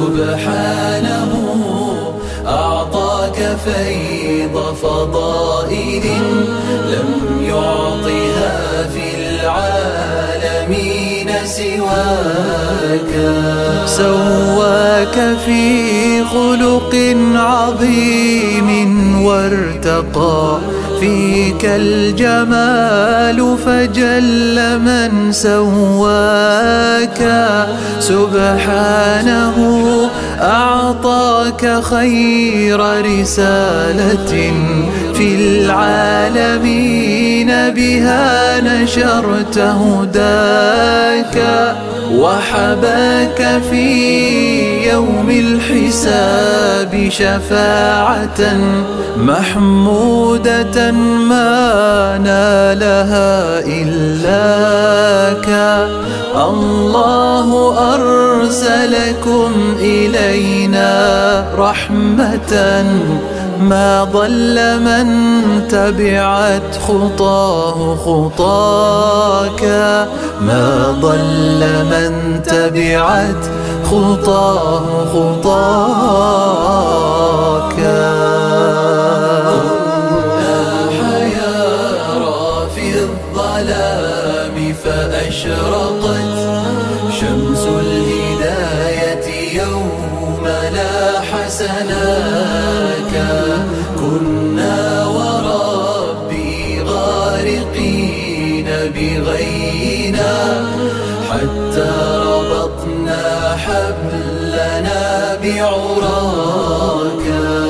سبحانه أعطاك فيض فضائل لم يعطها في العالمين سواك. سواك في خلق عظيم وارتقى فيك الجمال فجل من سواك. سبحانه أعطاك خير رسالة في العالمين بها نشرت هداك. وحباك في يوم الحساب شفاعة محمودة ما نالها إلاك. الله أرسلكم إلينا رحمة ما ضل من تبعت خطاه خطاك. ما ضل من تبعت خطاه خطاك. لاح يرى في الظلام فأشرقت شمس الهداية يوم لاح سناك. كنا وربي غارقين بغينا حتى ربطنا حبلنا بعراك.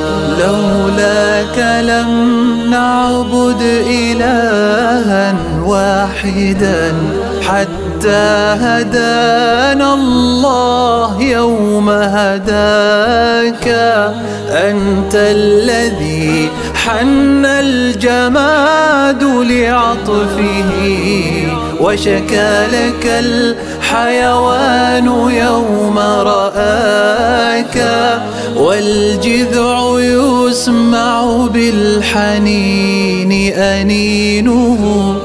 لولاك لم نعبد إلها واحدا حتى هدانا الله يوم هداك. أنت الذي حن الجماد لعطفه وشكى لك الحيوان يوم رآك. والجذع يسمع بالحنين أنينه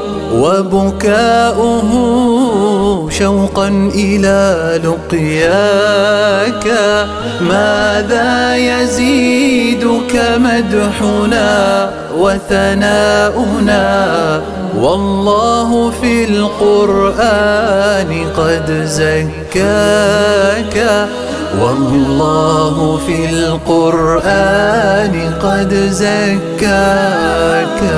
وبكاؤه شوقا إلى لقياك. ماذا يزيدك مدحنا وثناؤنا والله في القرآن قد زكاك. والله في القرآن قد زكاك.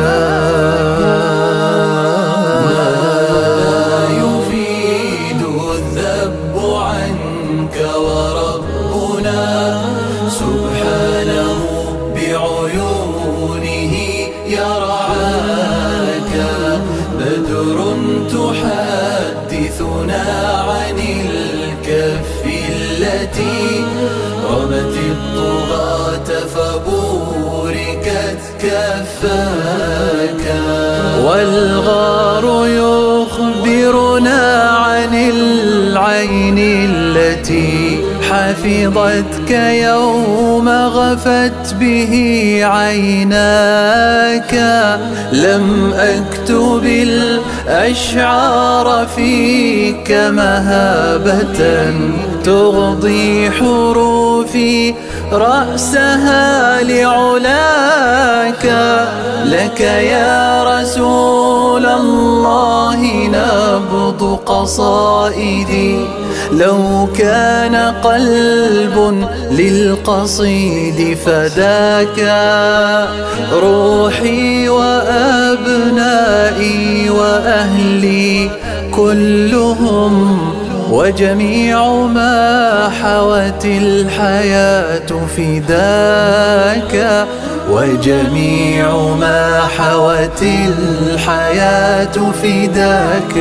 سبحانه بعيونه يرعاك. بدر تحدثنا عن الكف التي رمت الطغاة فبوركت كفاك. والغار يخبرنا عن العين التي حفظتك يوم غفت به عيناك. لم أكتب الأشعار فيك مهابة تغضي حروفي رأسها لعلاك. لك يا رسول الله نبض قصائدي لو كان قلب للقصيد فداك. روحي وأبنائي وأهلي كلهم وجميع ما حوت الحياة فداك. وجميع ما حوت الحياة فداك.